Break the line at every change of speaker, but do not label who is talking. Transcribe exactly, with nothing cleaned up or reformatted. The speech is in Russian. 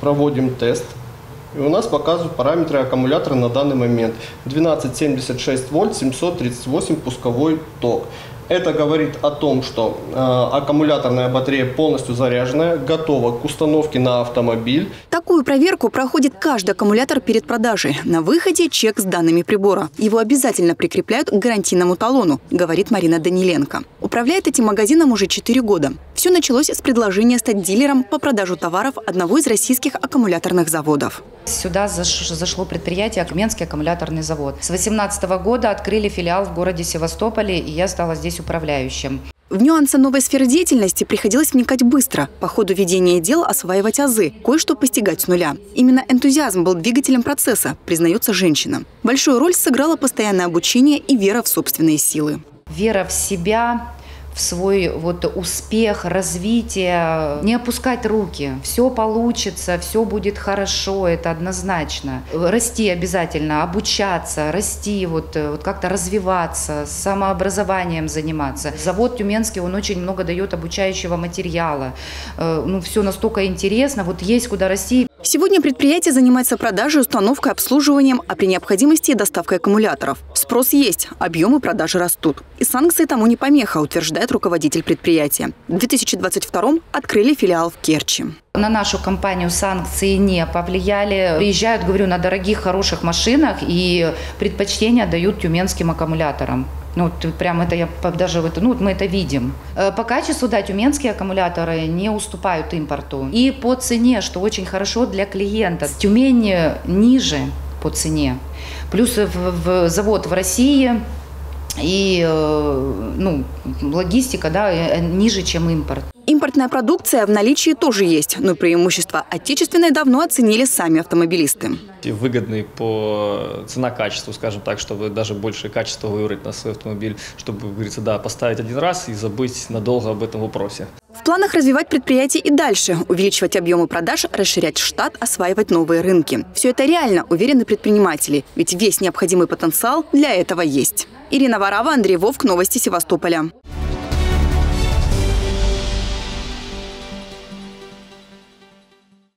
проводим тест. И у нас показывают параметры аккумулятора на данный момент. двенадцать семьдесят шесть вольт, семьсот тридцать восемь пусковой ток. Это говорит о том, что э, аккумуляторная батарея полностью заряженная, готова к установке на автомобиль.
Такую проверку проходит каждый аккумулятор перед продажей. На выходе чек с данными прибора. Его обязательно прикрепляют к гарантийному талону, говорит Марина Даниленко. Управляет этим магазином уже четыре года. Все началось с предложения стать дилером по продажу товаров одного из российских аккумуляторных заводов.
Сюда зашло предприятие «Тюменский аккумуляторный завод». С две тысячи восемнадцатого года открыли филиал в городе Севастополе, и я стала здесь управляющим.
В нюансы новой сферы деятельности приходилось вникать быстро, по ходу ведения дел осваивать азы, кое-что постигать с нуля. Именно энтузиазм был двигателем процесса, признается женщина. Большую роль сыграло постоянное обучение и вера в собственные силы.
Вера в себя, в свой вот успех, развитие, не опускать руки. Все получится, все будет хорошо, это однозначно. Расти обязательно, обучаться, расти, вот, вот как-то развиваться, самообразованием заниматься. Завод Тюменский, он очень много дает обучающего материала. Ну, все настолько интересно, вот есть куда расти.
Сегодня предприятие занимается продажей, установкой, обслуживанием, а при необходимости и доставкой аккумуляторов. Спрос есть, объемы продажи растут. И санкции тому не помеха, утверждает руководитель предприятия. В две тысячи двадцать втором открыли филиал в Керчи.
На нашу компанию санкции не повлияли. Приезжают, говорю, на дорогих, хороших машинах и предпочтение дают тюменским аккумуляторам. Ну, прям это я даже вот, ну, мы это видим. По качеству, да, тюменские аккумуляторы не уступают импорту. И по цене, что очень хорошо для клиента. Тюмень ниже по цене. Плюс в, в завод в России и ну, логистика, да, ниже, чем импорт.
Импортная продукция в наличии тоже есть, но преимущества отечественной давно оценили сами автомобилисты.
Выгодный по цена-качеству, скажем так, чтобы даже большее качество выбрать на свой автомобиль, чтобы, как говорится, да, поставить один раз и забыть надолго об этом вопросе.
В планах развивать предприятие и дальше, увеличивать объемы продаж, расширять штат, осваивать новые рынки. Все это реально, уверены предприниматели, ведь весь необходимый потенциал для этого есть. Ирина Варава, Андрей Вовк, новости Севастополя.